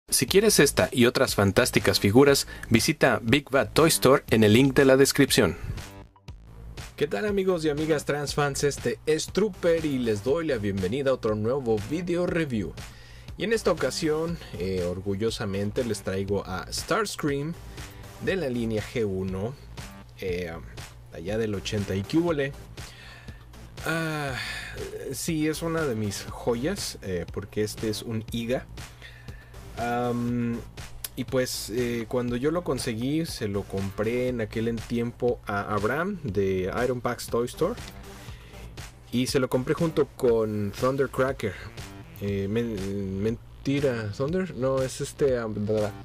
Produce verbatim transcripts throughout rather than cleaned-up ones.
Si quieres esta y otras fantásticas figuras, visita Big Bad Toy Store en el link de la descripción. ¿Qué tal amigos y amigas transfans? Este es Trooper y les doy la bienvenida a otro nuevo video review. Y en esta ocasión, eh, orgullosamente les traigo a Starscream de la línea G uno, eh, allá del ochenta y cúbole. Ah, sí, es una de mis joyas, eh, porque este es un I G A. Um, y pues eh, cuando yo lo conseguí, se lo compré en aquel tiempo a Abraham de Iron Pax Toy Store. Y se lo compré junto con Thundercracker. Eh, men mentira, Thunder, no, es este... Um,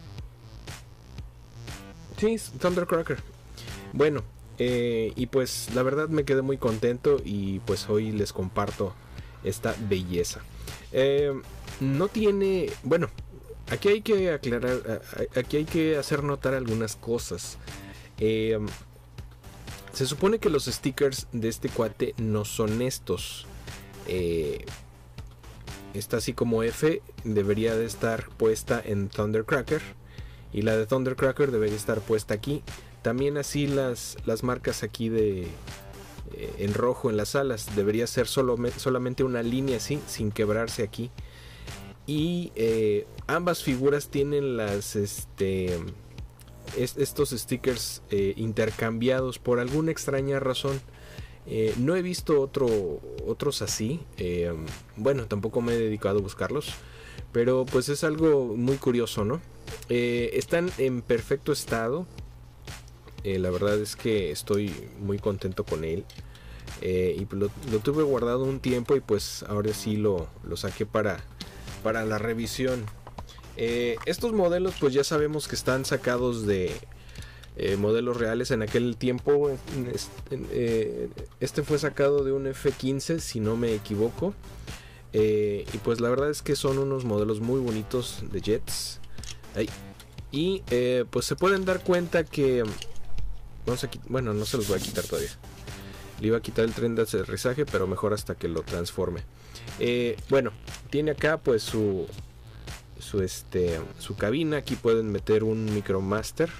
sí, Thundercracker. Bueno, eh, y pues la verdad me quedé muy contento y pues hoy les comparto esta belleza. Eh, no tiene... Bueno... Aquí hay que aclarar, aquí hay que hacer notar algunas cosas. Eh, se supone que los stickers de este cuate no son estos. Eh, esta así como F debería de estar puesta en Thundercracker. Y la de Thundercracker debería estar puesta aquí. También así las, las marcas aquí de eh, en rojo en las alas. Debería ser solo, solamente una línea así, sin quebrarse aquí. Y eh, ambas figuras tienen las este es, estos stickers eh, intercambiados por alguna extraña razón. Eh, no he visto otro, otros así. Eh, bueno, tampoco me he dedicado a buscarlos. Pero pues es algo muy curioso, ¿no? Eh, están en perfecto estado. Eh, la verdad es que estoy muy contento con él. Eh, y lo, lo tuve guardado un tiempo y pues ahora sí lo, lo saqué para... para la revisión. Eh, estos modelos pues ya sabemos que están sacados de eh, modelos reales. En aquel tiempo este, eh, este fue sacado de un F quince si no me equivoco. Eh, y pues la verdad es que son unos modelos muy bonitos de jets. Ay. Y eh, pues se pueden dar cuenta que vamos a bueno, no se los voy a quitar todavía. Le iba a quitar el tren de aterrizaje, pero mejor hasta que lo transforme. Eh, bueno, tiene acá pues su su este su cabina. Aquí pueden meter un Micromaster.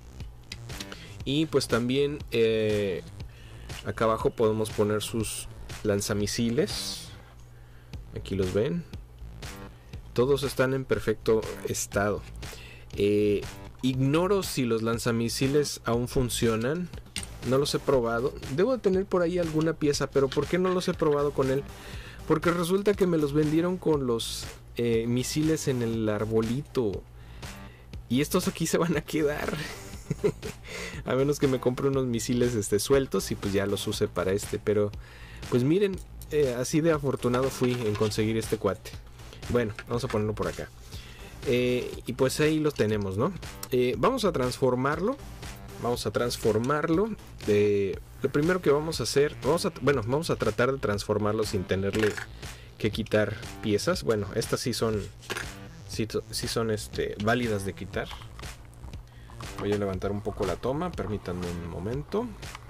Y pues también eh, acá abajo podemos poner sus lanzamisiles. Aquí los ven. Todos están en perfecto estado. Eh, ignoro si los lanzamisiles aún funcionan. No los he probado. Debo de tener por ahí alguna pieza, pero ¿por qué no los he probado con él? Porque resulta que me los vendieron con los eh, misiles en el arbolito. Y estos aquí se van a quedar. A menos que me compre unos misiles este, sueltos y pues ya los use para este. Pero pues miren, eh, así de afortunado fui en conseguir este cuate. Bueno, vamos a ponerlo por acá. Eh, y pues ahí los tenemos, ¿no? Eh, vamos a transformarlo. Vamos a transformarlo. Eh, lo primero que vamos a hacer, vamos a, bueno, vamos a tratar de transformarlo sin tenerle que quitar piezas. Bueno, estas sí son, sí, sí son este, válidas de quitar. Voy a levantar un poco la toma, permítanme un momento.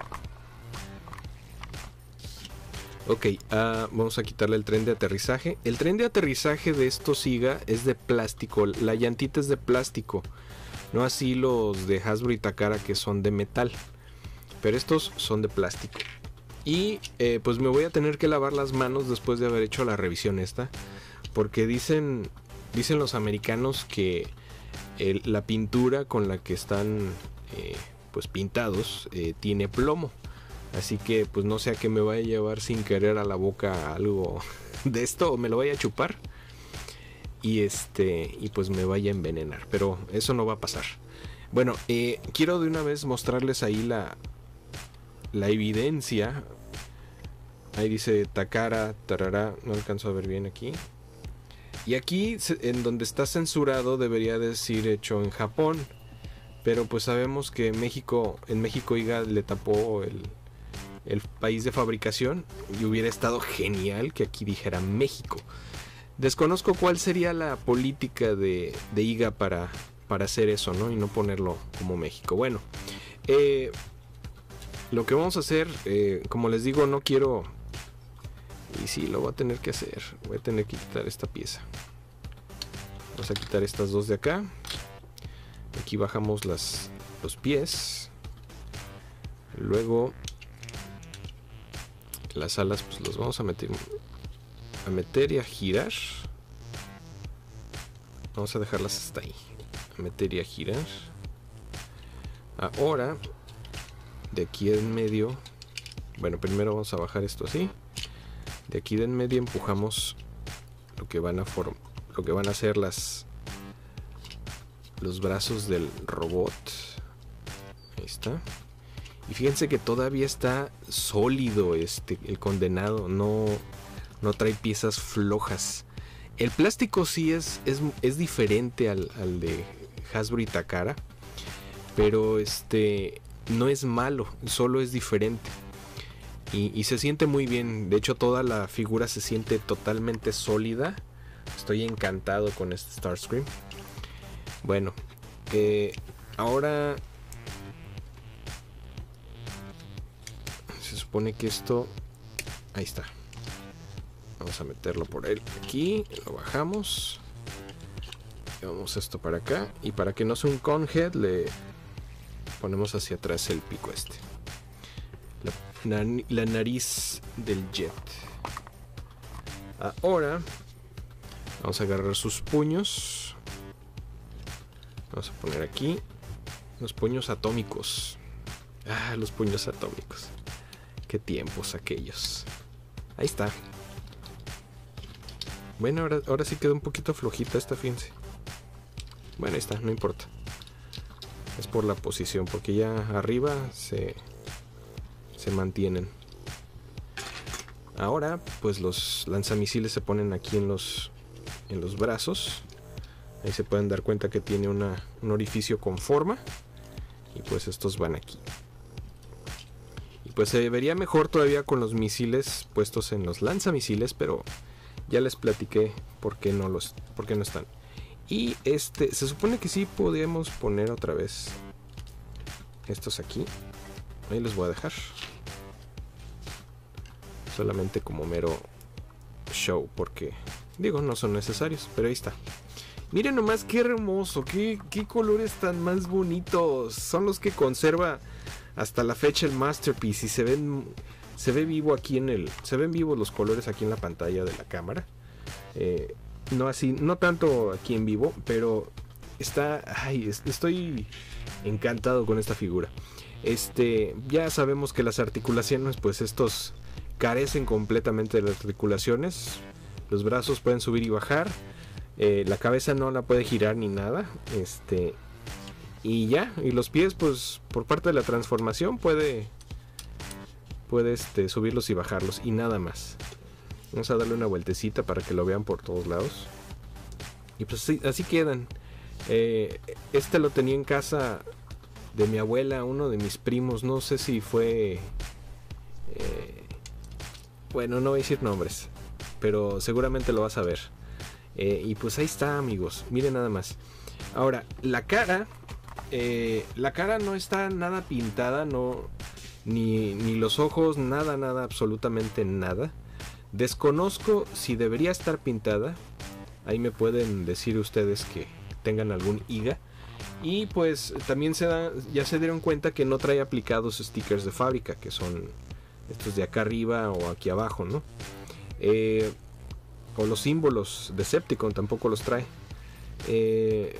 Ok, uh, vamos a quitarle el tren de aterrizaje. El tren de aterrizaje de estos I G A es de plástico, la llantita es de plástico. No así los de Hasbro y Takara que son de metal. Pero estos son de plástico. Y eh, pues me voy a tener que lavar las manos después de haber hecho la revisión esta. Porque dicen, dicen los americanos que el, la pintura con la que están eh, pues pintados eh, tiene plomo. Así que pues no sé a qué me vaya a llevar sin querer a la boca algo de esto. O me lo vaya a chupar. Y este y pues me vaya a envenenar, pero eso no va a pasar. Bueno, eh, quiero de una vez mostrarles ahí la la evidencia. Ahí dice Takara, tarará, no alcanzo a ver bien aquí. Y aquí en donde está censurado debería decir hecho en Japón, pero pues sabemos que México, en México I G A le tapó el el país de fabricación y hubiera estado genial que aquí dijera México. Desconozco cuál sería la política de, de I G A para, para hacer eso, ¿no? Y no ponerlo como México. Bueno, eh, lo que vamos a hacer, eh, como les digo, no quiero... Y sí, lo voy a tener que hacer. Voy a tener que quitar esta pieza. Vamos a quitar estas dos de acá. Aquí bajamos las, los pies. Luego las alas pues los vamos a meter a meter y a girar. Vamos a dejarlas hasta ahí. A meter y a girar. Ahora de aquí en medio, bueno, primero vamos a bajar esto así. De aquí de en medio empujamos lo que van a form lo que van a hacer las los brazos del robot. Ahí está. Y fíjense que todavía está sólido este el condenado, no no trae piezas flojas. El plástico sí es es, es diferente al, al de Hasbro y Takara, pero este no es malo, solo es diferente. Y, y se siente muy bien. De hecho, toda la figura se siente totalmente sólida. Estoy encantado con este Starscream. Bueno, eh, ahora se supone que esto... Ahí está. Vamos a meterlo por él aquí. Lo bajamos. Llevamos esto para acá. Y para que no sea un conhead, le ponemos hacia atrás el pico este. La, la nariz del jet. Ahora vamos a agarrar sus puños. Vamos a poner aquí los puños atómicos. Ah, los puños atómicos. Qué tiempos aquellos. Ahí está. Bueno, ahora, ahora sí quedó un poquito flojita esta, fíjense. Bueno, ahí está, no importa. Es por la posición, porque ya arriba se... se mantienen. Ahora pues los lanzamisiles se ponen aquí en los en los brazos. Ahí se pueden dar cuenta que tiene una, un orificio con forma. Y pues estos van aquí. Y pues se vería mejor todavía con los misiles puestos en los lanzamisiles, pero ya les platiqué por qué no los por qué no están. Y este se supone que sí podemos poner otra vez estos aquí. Ahí los voy a dejar. Solamente como mero show, porque digo, no son necesarios, pero ahí está. Miren nomás qué hermoso, qué, qué colores tan más bonitos. Son los que conserva hasta la fecha el Masterpiece. Y se ven, se ve vivo aquí en el, se ven vivos los colores aquí en la pantalla de la cámara. Eh, no así, no tanto aquí en vivo, pero está, ay, estoy encantado con esta figura. Este, ya sabemos que las articulaciones, pues estos carecen completamente de las articulaciones. Los brazos pueden subir y bajar. Eh, la cabeza no la puede girar ni nada. Este, y ya, y los pies, pues por parte de la transformación puede, puede este, subirlos y bajarlos y nada más. Vamos a darle una vueltecita para que lo vean por todos lados. Y pues así, así quedan. Eh, este lo tenía en casa de mi abuela, uno de mis primos, no sé si fue... Eh, bueno, no voy a decir nombres, pero seguramente lo vas a ver. Eh, y pues ahí está, amigos, miren nada más. Ahora, la cara, eh, la cara no está nada pintada, no, ni, ni los ojos, nada, nada, absolutamente nada. Desconozco si debería estar pintada. Ahí me pueden decir ustedes que tengan algún I G A. Y pues también se da, ya se dieron cuenta que no trae aplicados stickers de fábrica, que son estos de acá arriba o aquí abajo, ¿no? Eh, o los símbolos de Decepticon tampoco los trae. Eh,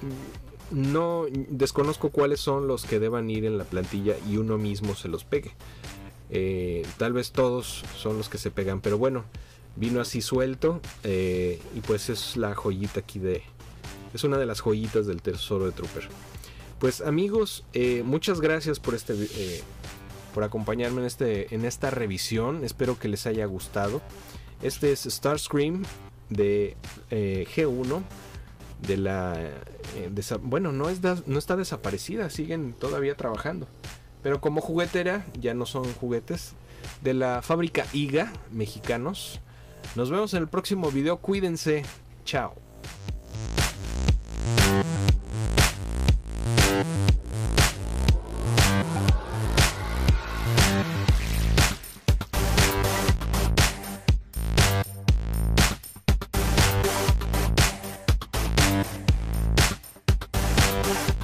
no desconozco cuáles son los que deban ir en la plantilla y uno mismo se los pegue. Eh, tal vez todos son los que se pegan, pero bueno, vino así suelto, eh, y pues es la joyita aquí de... Es una de las joyitas del tesoro de Trooper. Pues amigos, eh, muchas gracias por este eh, por acompañarme en este en esta revisión. Espero que les haya gustado. Este es Starscream de eh, G uno de la eh, desa- bueno, no es da- no está desaparecida, siguen todavía trabajando. Pero como juguetera ya no son juguetes, de la fábrica I G A mexicanos. Nos vemos en el próximo video. Cuídense. Chao. Bye.